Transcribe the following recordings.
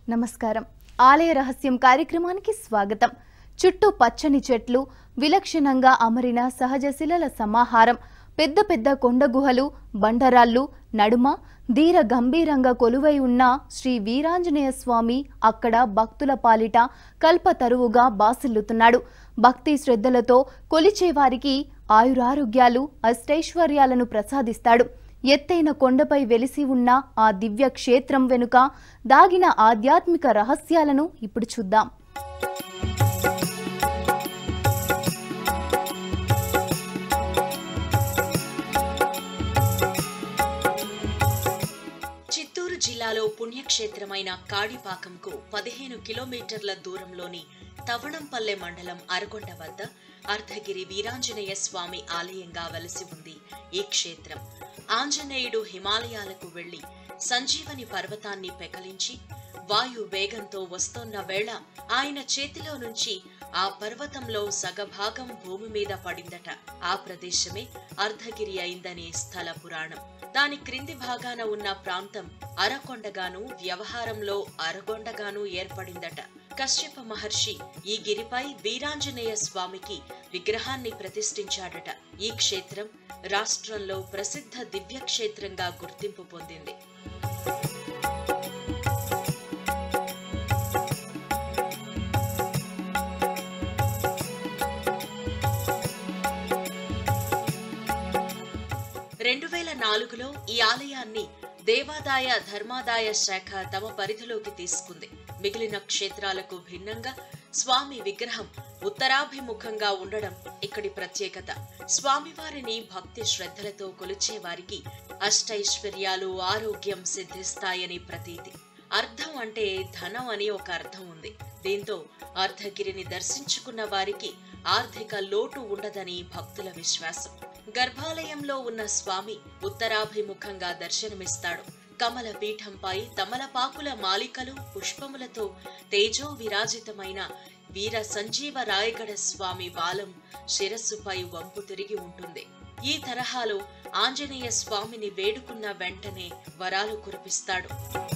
నమస్కారం. ఆలయ రహస్యం కార్యక్రమానికి స్వాగతం. చుట్టూ పచ్చని చెట్లు, విలక్షణంగా అమరిన సహజ శిలల సమాహారం, పెద్ద పెద్ద కొండ గుహలు, బండరాళ్ళు నడుమ ధీర గంభీరంగా కొలువై ఉన్న శ్రీ వీరాంజనేయ స్వామి అక్కడ భక్తుల పాలిట కల్పతరువుగా బాసిల్లుతున్నాడు. భక్తి శ్రద్ధలతో కొలిచేవారికి ఆయురారోగ్యాలు, అష్టైశ్వర్యాలను ప్రసాదిస్తాడు. ఎత్తైన కొండపై వెలిసి ఉన్న ఆ దివ్య క్షేత్రం వెనుక దాగిన ఆధ్యాత్మిక రహస్యాలను ఇప్పుడు చూద్దాం. చిత్తూరు జిల్లాలో పుణ్యక్షేత్రమైన కాణిపాకంకు 15 కిలోమీటర్ల దూరంలోని తవణంపల్లె మండలం అరగొండ వద్ద అర్ధగిరి వీరాంజనేయ స్వామి ఆలయంగా వెలసి ఉంది ఈ క్షేత్రం. ఆంజనేయుడు హిమాలయాలకు వెళ్లి సంజీవని పర్వతాన్ని పెకలించి వాయు వేగంతో వస్తోన్న వేళ ఆయన చేతిలో నుంచి ఆ పర్వతంలో సగభాగం భూమి మీద పడిందట. ఆ ప్రదేశమే అర్ధగిరి అయిందనే స్థల పురాణం. దాని క్రింది భాగాన ఉన్న ప్రాంతం అరకొండగాను, వ్యవహారంలో అరగొండగాను ఏర్పడిందట. కశ్యప మహర్షి ఈ గిరిపై వీరాంజనేయ స్వామికి విగ్రహాన్ని ప్రతిష్ఠించాడట. ఈ క్షేత్రం రాష్ట్రంలో ప్రసిద్ధ దివ్యక్షేత్రంగా గుర్తింపు పొందింది. లో ఈ ఆలయాన్ని దేవాదాయ ధర్మాదాయ శాఖ తమ పరిధిలోకి తీసుకుంది. మిగిలిన క్షేత్రాలకు భిన్నంగా స్వామి విగ్రహం ఉత్తరాభిముఖంగా ఉండడం ఇక్కడి ప్రత్యేకత. స్వామివారిని భక్తి శ్రద్ధలతో కొలిచే వారికి అష్టైశ్వర్యాలు, ఆరోగ్యం సిద్ధిస్తాయని ప్రతీతి. అర్థం అంటే ధనం అని ఒక అర్థం ఉంది. దీంతో అర్ధగిరిని దర్శించుకున్న వారికి ఆర్థిక లోటు ఉండదని భక్తుల విశ్వాసం. గర్భాలయంలో ఉన్న స్వామి ఉత్తరాభిముఖంగా దర్శనమిస్తాడు. కమల పీఠంపై తమలపాకుల మాలికలు, పుష్పములతో తేజో విరాజితమైన వీర సంజీవ రాయగడ స్వామి బాలం శిరస్సుపై వంపు తిరిగి ఉంటుంది. ఈ తరహాలో ఆంజనేయ స్వామిని వేడుకున్న వెంటనే వరాలు కురిపిస్తాడు.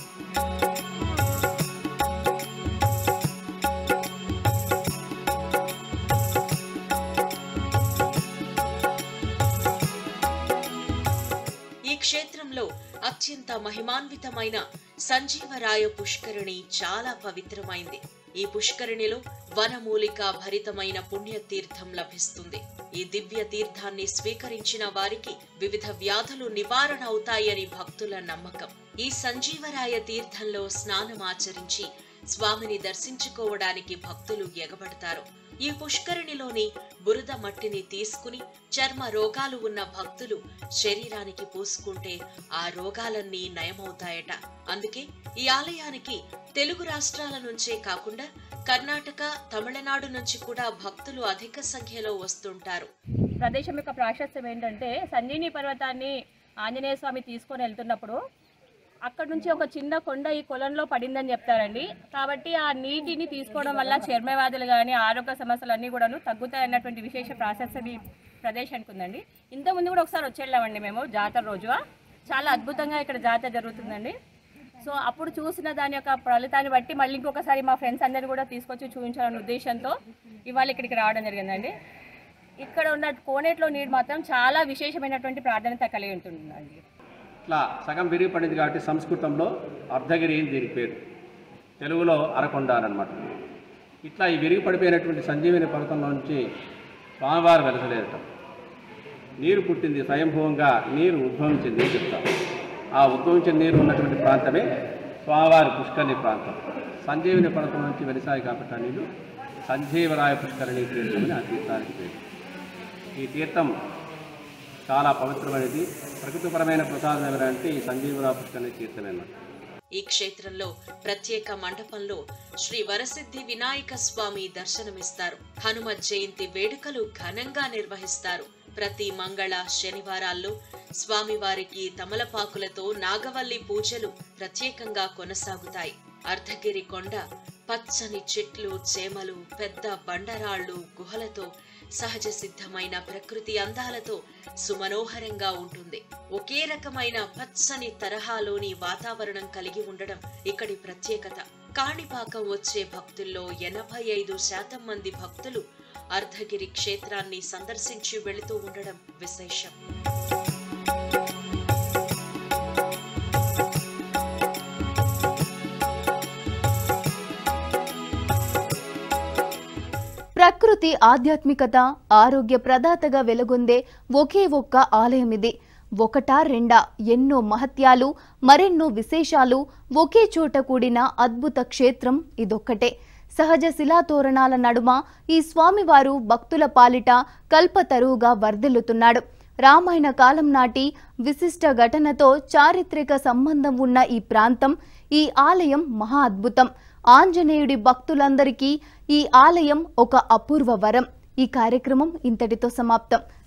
క్షేత్రంలో అత్యంత మహిమాన్వితమైన సంజీవరాయ పుష్కరిణి చాలా పవిత్రమైంది. ఈ పుష్కరిణిలో వనమూలిక భరితమైన పుణ్యతీర్థం లభిస్తుంది. ఈ దివ్య తీర్థాన్ని స్వీకరించిన వారికి వివిధ వ్యాధులు నివారణ అవుతాయని భక్తుల నమ్మకం. ఈ సంజీవరాయ తీర్థంలో స్నానమాచరించి స్వామిని దర్శించుకోవడానికి భక్తులు ఎగబడతారు. ఈ పుష్కరిణిలోని బురద మట్టిని తీసుకుని చర్మ రోగాలు ఉన్న భక్తులు శరీరానికి పూసుకుంటే ఆ రోగాలన్నీ నయమవుతాయట. అందుకే ఈ ఆలయానికి తెలుగు రాష్ట్రాల నుంచే కాకుండా కర్ణాటక, తమిళనాడు నుంచి కూడా భక్తులు అధిక సంఖ్యలో వస్తుంటారు. ప్రదేశం యొక్క ప్రాశస్త్యం ఏంటంటే, సంజీవని పర్వతాన్ని ఆంజనేయ స్వామి తీసుకొని వెళ్తున్నప్పుడు అక్కడ నుంచి ఒక చిన్న కొండ ఈ కొలంలో పడిందని చెప్తారండి. కాబట్టి ఆ నీటిని తీసుకోవడం వల్ల చర్మవ్యాధులు కానీ ఆరోగ్య సమస్యలు అన్నీ కూడాను తగ్గుతాయి అన్నటువంటి విశేష ప్రాశస్త్యం ఈ ప్రదేశానికి ఉందండి. ఇంతకుముందు కూడా ఒకసారి వచ్చేళ్ళామండి మేము జాతర రోజు. చాలా అద్భుతంగా ఇక్కడ జాతర జరుగుతుందండి. సో అప్పుడు చూసిన దాని యొక్క ఫలితాన్ని బట్టి మళ్ళీ ఇంకొకసారి మా ఫ్రెండ్స్ అందరినీ కూడా తీసుకొచ్చి చూపించాలనే ఉద్దేశంతో ఇవాళ ఇక్కడికి రావడం జరిగిందండి. ఇక్కడ ఉన్న కోనేట్లో నీరు మాత్రం చాలా విశేషమైనటువంటి ప్రాధాన్యత కలిగి ఉంటుందండి. ఇట్లా సగం విరిగి పడింది కాబట్టి సంస్కృతంలో అర్ధగిరి అని దీనికి పేరు, తెలుగులో అరకొండ అనమాట. ఇట్లా ఈ విరిగి పడిపోయినటువంటి సంజీవని పర్వతంలో నుంచి స్వామివారు వెలసలేదట. నీరు పుట్టింది, స్వయంభూవంగా నీరు ఉద్భవించింది అని చెప్తాం. ఆ ఉద్భవించిన నీరు ఉన్నటువంటి ప్రాంతమే స్వామివారి పుష్కరిణి ప్రాంతం. సంజీవని పర్వతం నుంచి వెలిసాయి కాబట్టి ఆ నీరు సంజీవరాయ పుష్కరిణి తీర్థం అని ఆ తీర్థానికి పేరు. ఈ తీర్థం చాలా పవిత్రమైనది. ప్రకృతిపరమైన ప్రసాదం ఎవరంటే ఈ సంజీవరాయ పుష్కరిణి తీర్థమేనమాట. ఈ క్షేత్రంలో ప్రత్యేక మండపంలో శ్రీ వరసిద్ధి వినాయక స్వామి దర్శనమిస్తారు. హనుమ జయంతి వేడుకలు ఘనంగా నిర్వహిస్తారు. ప్రతి మంగళ, శనివారాల్లో స్వామివారికి తమలపాకులతో నాగవల్లి పూజలు ప్రత్యేకంగా కొనసాగుతాయి. అర్ధగిరి కొండ పచ్చని చెట్లు, చేమలు, పెద్ద బండరాళ్లు, గుహలతో సహజ సిద్ధమైన ప్రకృతి అందాలతో సుమనోహరంగా ఉంటుంది. ఒకే రకమైన పచ్చని తరహాలోని వాతావరణం కలిగి ఉండడం ఇక్కడి ప్రత్యేకత. కాణిపాకం వచ్చే భక్తుల్లో 85% మంది భక్తులు అర్ధగిరి క్షేత్రాన్ని సందర్శించి వెళుతూ ఉండడం విశేషం. ప్రకృతి ఆధ్యాత్మికత ఆరోగ్య ప్రదాతగా వెలుగొందే ఒకే ఒక్క ఆలయం ఇది. ఒకటా రెండా ఎన్నో మహత్యాలు మరెన్నో విశేషాలు ఒకే చోట కూడిన అద్భుత క్షేత్రం ఇదొక్కటే. సహజ శిలాతోరణాల నడుమ ఈ స్వామివారు భక్తుల పాలిట కల్పతరువుగా వర్ధిల్లుతున్నాడు. రామాయణ కాలం నాటి విశిష్ట ఘటనతో చారిత్రక సంబంధం ఉన్న ఈ ప్రాంతం, ఈ ఆలయం మహా అద్భుతం. ఆంజనేయుడి భక్తులందరికీ ఈ ఆలయం ఒక అపూర్వ వరం. ఈ కార్యక్రమం ఇంతటితో సమాప్తం.